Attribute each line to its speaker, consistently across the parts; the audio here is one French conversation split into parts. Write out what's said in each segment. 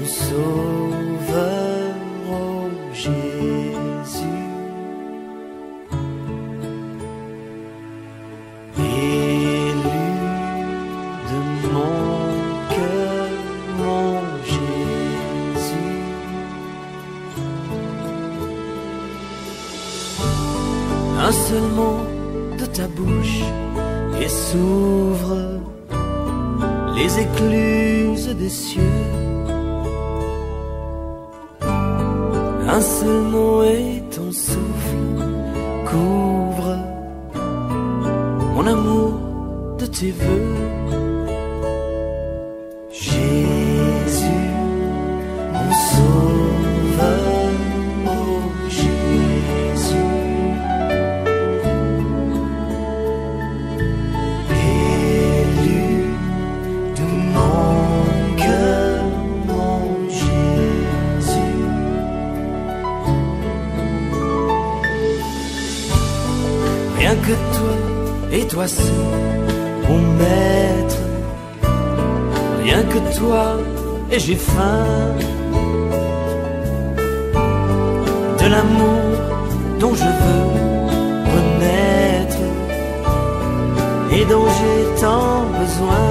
Speaker 1: mon sauveur, oh Jésus. Élu de mon cœur, mon Jésus. Un seul mot de ta bouche et s'ouvre les écluses des cieux. Un seul mot et ton souffle couvre mon amour de tes voeux. Jésus, mon sauveur, oh Jésus. Rien que toi et toi seul, mon maître. Rien que toi et j'ai faim de l'amour dont je veux renaître et dont j'ai tant besoin.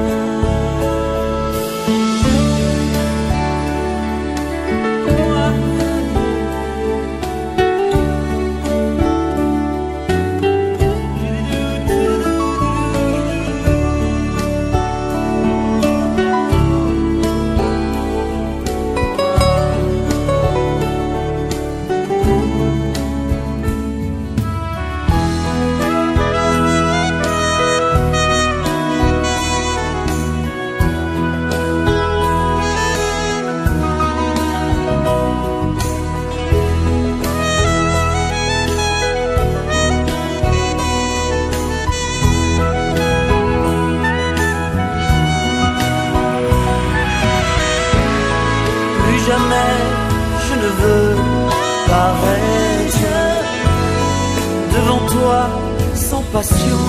Speaker 1: Jamais je ne veux paraître devant toi sans passion.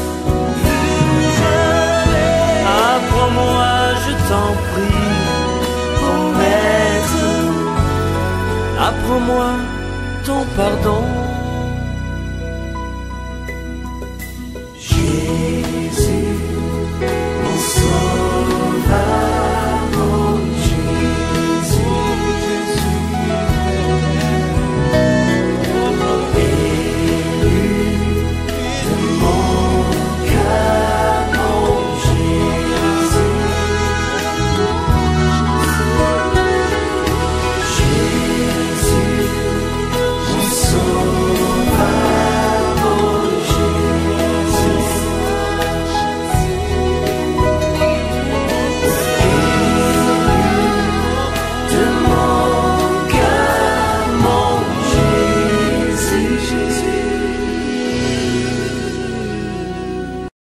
Speaker 1: Apprends-moi, je t'en prie, oh maître, apprends-moi ton pardon.